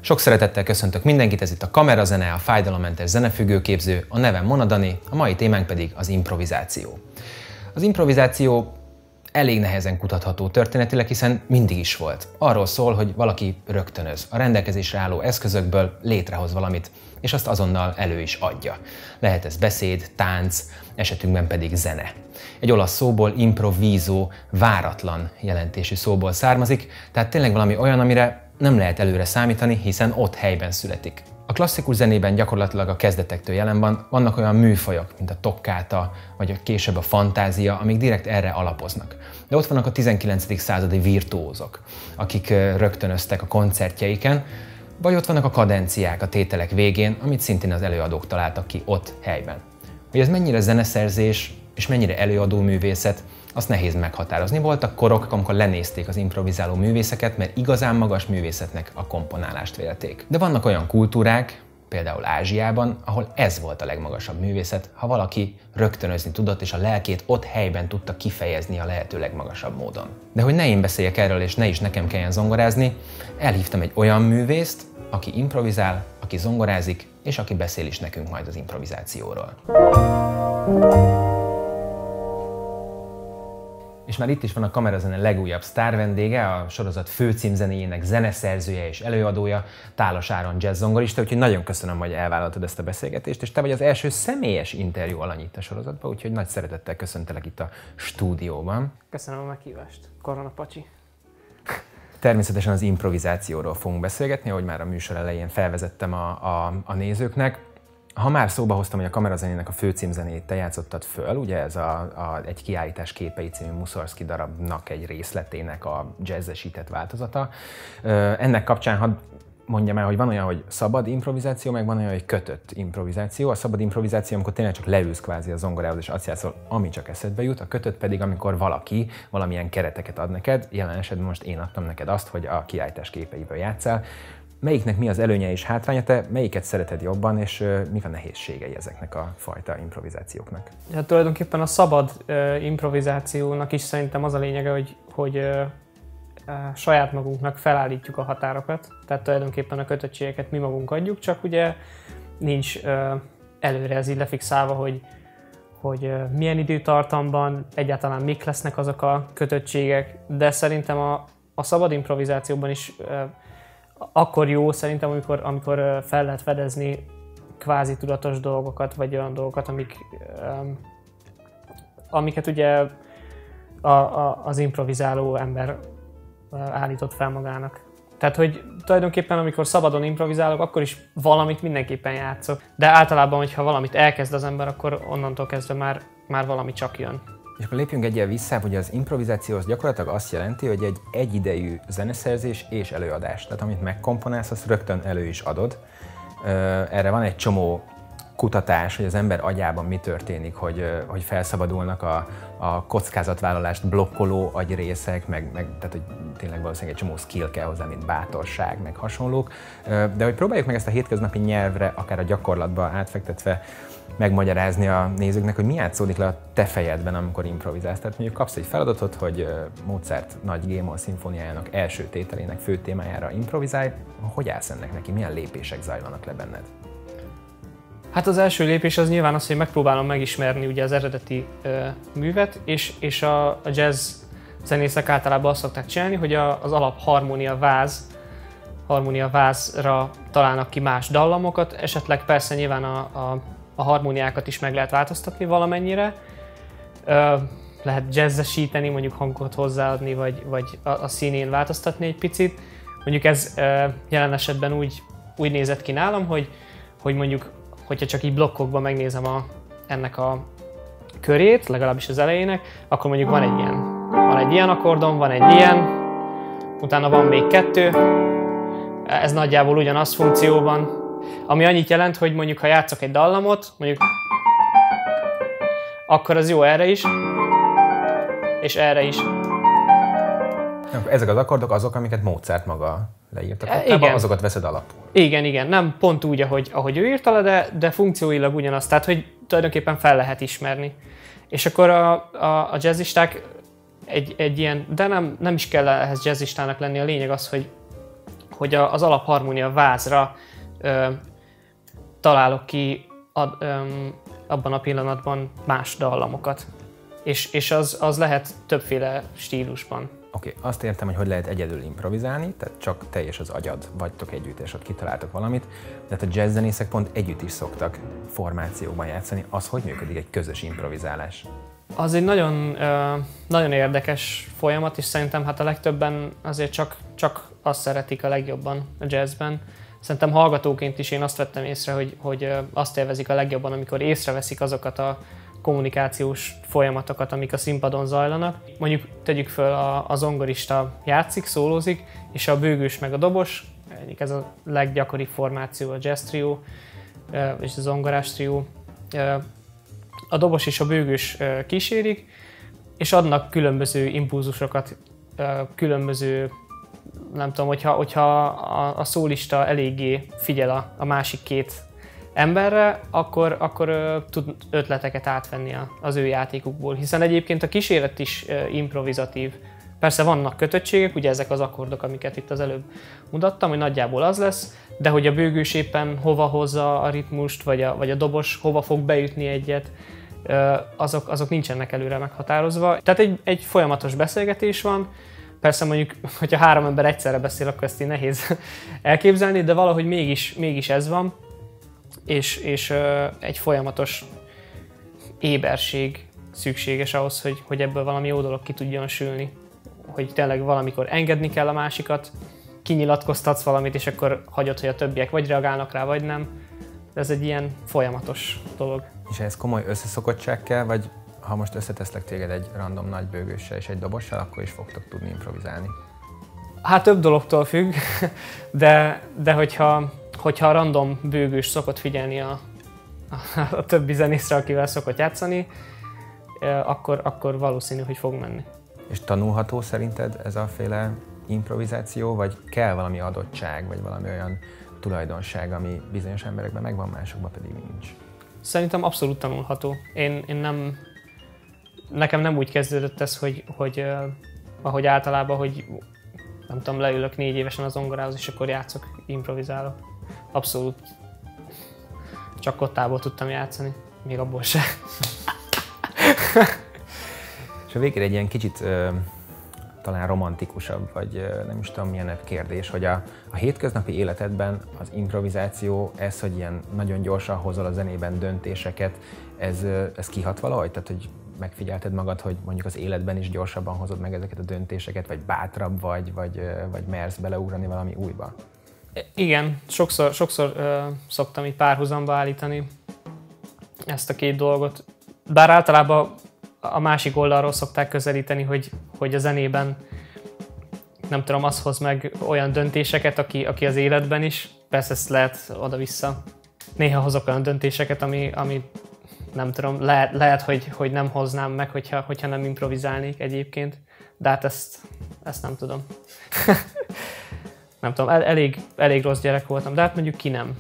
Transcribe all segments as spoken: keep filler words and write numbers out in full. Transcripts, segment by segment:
Sok szeretettel köszöntök mindenkit, ez itt a Kamerazene, a fájdalommentes zenefüggőképző, a nevem Mona Dani, a mai témánk pedig az improvizáció. Az improvizáció elég nehezen kutatható történetileg, hiszen mindig is volt. Arról szól, hogy valaki rögtönöz, a rendelkezésre álló eszközökből létrehoz valamit, és azt azonnal elő is adja. Lehet ez beszéd, tánc, esetünkben pedig zene. Egy olasz szóból improviso, váratlan jelentésű szóból származik, tehát tényleg valami olyan, amire nem lehet előre számítani, hiszen ott helyben születik. A klasszikus zenében gyakorlatilag a kezdetektől jelen van, vannak olyan műfajok, mint a tokkáta, vagy később a fantázia, amik direkt erre alapoznak. De ott vannak a tizenkilencedik századi virtuózok, akik rögtönöztek a koncertjeiken, vagy ott vannak a kadenciák a tételek végén, amit szintén az előadók találtak ki ott helyben. Hogy ez mennyire zeneszerzés és mennyire előadó művészet, azt nehéz meghatározni. Voltak korok, amikor lenézték az improvizáló művészeket, mert igazán magas művészetnek a komponálást vélték. De vannak olyan kultúrák, például Ázsiában, ahol ez volt a legmagasabb művészet, ha valaki rögtönözni tudott, és a lelkét ott helyben tudta kifejezni a lehető legmagasabb módon. De hogy ne én beszéljek erről, és ne is nekem kelljen zongorázni, elhívtam egy olyan művészt, aki improvizál, aki zongorázik, és aki beszél is nekünk majd az improvizációról. És már itt is van a Kamerazene legújabb sztárvendége, a sorozat főcímzenéjének zeneszerzője és előadója, Tálos Áron jazz zongorista, úgyhogy nagyon köszönöm, hogy elvállaltad ezt a beszélgetést, és te vagy az első személyes interjú alany itt a sorozatban, úgyhogy nagy szeretettel köszöntelek itt a stúdióban. Köszönöm a meghívást, Korona Pacsi. Természetesen az improvizációról fogunk beszélgetni, ahogy már a műsor elején felvezettem a, a, a nézőknek. Ha már szóba hoztam, hogy a Kamerazenének a főcímzenét te játszottad föl, ugye ez a, a Egy kiállítás képei című Mussorgsky darabnak egy részletének a jazzesített változata. Ennek kapcsán hadd mondjam el, hogy van olyan, hogy szabad improvizáció, meg van olyan, hogy kötött improvizáció. A szabad improvizáció, amikor tényleg csak leülsz kvázi a zongorához, és azt játszol, ami csak eszedbe jut. A kötött pedig, amikor valaki valamilyen kereteket ad neked. Jelen esetben most én adtam neked azt, hogy a kiállítás képeiből játsszál. Melyiknek mi az előnye és hátránya, te melyiket szereted jobban, és uh, mik a nehézségei ezeknek a fajta improvizációknak? Hát tulajdonképpen a szabad uh, improvizációnak is szerintem az a lényege, hogy, hogy uh, uh, saját magunknak felállítjuk a határokat, tehát tulajdonképpen a kötöttségeket mi magunk adjuk, csak ugye nincs uh, előre ez így lefixálva, hogy, hogy uh, milyen időtartamban egyáltalán mik lesznek azok a kötöttségek, de szerintem a, a szabad improvizációban is uh, akkor jó szerintem, amikor, amikor fel lehet fedezni kvázi tudatos dolgokat, vagy olyan dolgokat, amik, um, amiket ugye a, a, az improvizáló ember állított fel magának. Tehát, hogy tulajdonképpen amikor szabadon improvizálok, akkor is valamit mindenképpen játszok. De általában, hogyha valamit elkezd az ember, akkor onnantól kezdve már, már valami csak jön. És akkor lépjünk egyel vissza, hogy az improvizáció az gyakorlatilag azt jelenti, hogy egy egyidejű zeneszerzés és előadás. Tehát amit megkomponálsz, azt rögtön elő is adod. Erre van egy csomó kutatás, hogy az ember agyában mi történik, hogy, hogy felszabadulnak a, a kockázatvállalást blokkoló agyrészek, meg, meg tehát hogy tényleg valószínűleg egy csomó skill kell hozzá, mint bátorság, meg hasonlók. De hogy próbáljuk meg ezt a hétköznapi nyelvre, akár a gyakorlatba átfektetve megmagyarázni a nézőknek, hogy mi játszódik le a te fejedben, amikor improvizálsz. Tehát mondjuk kapsz egy feladatot, hogy Mozart nagy G-moll szimfóniájának első tételének fő témájára improvizálj. Hogy állsz ennek neki? Milyen lépések zajlanak le benned? Hát az első lépés az nyilván az, hogy megpróbálom megismerni ugye az eredeti ö, művet, és, és a, a jazz zenészek általában azt szokták csinálni, hogy a, az alap harmónia váz, harmónia vázra találnak ki más dallamokat, esetleg persze nyilván a, a, a harmóniákat is meg lehet változtatni valamennyire. Ö, lehet jazzesíteni, mondjuk hangot hozzáadni, vagy, vagy a, a színén változtatni egy picit. Mondjuk ez ö, jelen esetben úgy, úgy nézett ki nálam, hogy, hogy mondjuk hogyha csak így blokkokban megnézem a, ennek a körét, legalábbis az elejének, akkor mondjuk van egy ilyen, van egy ilyen akkordon, van egy ilyen, utána van még kettő, ez nagyjából ugyanaz funkcióban, ami annyit jelent, hogy mondjuk ha játszok egy dallamot, mondjuk akkor az jó erre is, és erre is. Ezek az akkordok azok, amiket Mozart maga leírtak, igen. Azokat veszed alapul. Igen, igen, nem pont úgy, ahogy, ahogy ő írta le, de, de funkcióilag ugyanaz, tehát hogy tulajdonképpen fel lehet ismerni. És akkor a, a, a jazzisták egy, egy ilyen, de nem, nem is kell ehhez jazzistának lenni, a lényeg az, hogy, hogy az alapharmónia vázra ö, találok ki ad, ö, abban a pillanatban más dallamokat. És, és az, az lehet többféle stílusban. Oké, okay, azt értem, hogy hogy lehet egyedül improvizálni, tehát csak te és az agyad vagytok együtt, és ott kitaláltok valamit, de hát a jazzzenészek pont együtt is szoktak formációban játszani. Az hogy működik egy közös improvizálás? Az egy nagyon, nagyon érdekes folyamat, és szerintem hát a legtöbben azért csak, csak azt szeretik a legjobban a jazzben. Szerintem hallgatóként is én azt vettem észre, hogy, hogy azt élvezik a legjobban, amikor észreveszik azokat a kommunikációs folyamatokat, amik a színpadon zajlanak. Mondjuk tegyük föl, a, a zongorista játszik, szólózik, és a bőgős meg a dobos, ez a leggyakoribb formáció a jazz trió és a zongorás trió. A dobos és a bőgős kísérik, és adnak különböző impulzusokat, különböző, nem tudom, hogyha, hogyha a, a szólista eléggé figyel a, a másik két emberre, akkor, akkor ö, tud ötleteket átvenni a, az ő játékukból, hiszen egyébként a kíséret is ö, improvizatív. Persze vannak kötöttségek, ugye ezek az akkordok, amiket itt az előbb mutattam, hogy nagyjából az lesz, de hogy a bőgős éppen hova hozza a ritmust, vagy a, vagy a dobos hova fog beütni egyet, ö, azok, azok nincsenek előre meghatározva. Tehát egy, egy folyamatos beszélgetés van. Persze mondjuk, hogyha három ember egyszerre beszél, akkor ezt így nehéz elképzelni, de valahogy mégis, mégis ez van. És, és ö, egy folyamatos éberség szükséges ahhoz, hogy, hogy ebből valami jó dolog ki tudjon sülni. Hogy tényleg valamikor engedni kell a másikat, kinyilatkoztatsz valamit, és akkor hagyod, hogy a többiek vagy reagálnak rá, vagy nem. De ez egy ilyen folyamatos dolog. És ez komoly összeszokottság kell, vagy ha most összeteszlek téged egy random nagy bőgőssel és egy dobossal, akkor is fogtok tudni improvizálni? Hát több dologtól függ, de, de hogyha hogyha a random bőgős szokott figyelni a, a, a többi zenészre, akivel szokott játszani, akkor, akkor valószínű, hogy fog menni. És tanulható szerinted ez a féle improvizáció, vagy kell valami adottság, vagy valami olyan tulajdonság, ami bizonyos emberekben megvan, másokban pedig nincs? Szerintem abszolút tanulható. Én, én nem, nekem nem úgy kezdődött ez, hogy, hogy ahogy általában, hogy nem tudom, leülök négy évesen az zongorához, és akkor játszok, improvizálok. Abszolút csak kottából tudtam játszani, még abból se. És a végére egy ilyen kicsit ö, talán romantikusabb, vagy ö, nem is tudom milyen kérdés, hogy a, a hétköznapi életedben az improvizáció, ez, hogy ilyen nagyon gyorsan hozol a zenében döntéseket, ez, ö, ez kihat valahogy? Tehát, hogy megfigyelted magad, hogy mondjuk az életben is gyorsabban hozod meg ezeket a döntéseket, vagy bátrabb vagy, vagy, ö, vagy mersz beleugrani valami újba? Igen, sokszor, sokszor ö, szoktam így párhuzamba állítani ezt a két dolgot. Bár általában a másik oldalról szokták közelíteni, hogy, hogy a zenében nem tudom, az hoz meg olyan döntéseket, aki, aki az életben is. Persze ezt lehet oda-vissza. Néha hozok olyan döntéseket, ami, ami nem tudom, lehet, lehet hogy, hogy nem hoznám meg, hogyha, hogyha nem improvizálnék egyébként. De hát ezt, ezt nem tudom. Nem tudom, el, elég, elég rossz gyerek voltam, de hát mondjuk ki nem.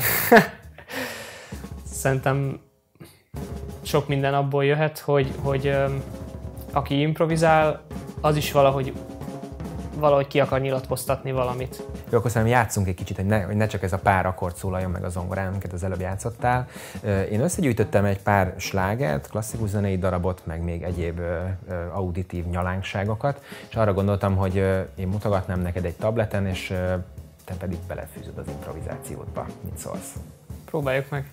Szerintem sok minden abból jöhet, hogy, hogy öm, aki improvizál, az is valahogy, valahogy ki akar nyilatkoztatni valamit. Jó, akkor szerintem játszunk egy kicsit, hogy ne, hogy ne csak ez a pár akkord szólaljon meg a zongorán, amiket az előbb játszottál. Én összegyűjtöttem egy pár slágert, klasszikus zenei darabot, meg még egyéb ö, ö, auditív nyalánkságokat, és arra gondoltam, hogy ö, én mutogatnám neked egy tableten, és ö, te pedig belefűzöd az improvizációdba. Mit szólsz? Próbáljuk meg.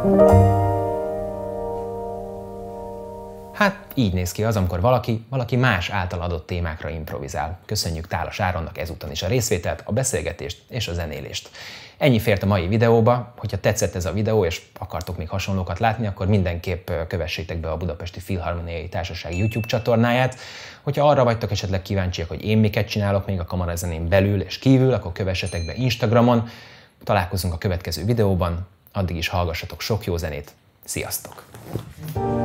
Hát így néz ki az, amikor valaki, valaki más által adott témákra improvizál. Köszönjük Tálas Áronnak ezúton is a részvételt, a beszélgetést és a zenélést. Ennyi fért a mai videóba. Hogyha tetszett ez a videó, és akartok még hasonlókat látni, akkor mindenképp kövessétek be a Budapesti Filharmoniai Társaság YouTube csatornáját. Hogyha arra vagytok esetleg kíváncsiak, hogy én miket csinálok még a kamarazenén belül és kívül, akkor kövessetek be Instagramon. Találkozunk a következő videóban. Addig is hallgassatok sok jó zenét. Sziasztok!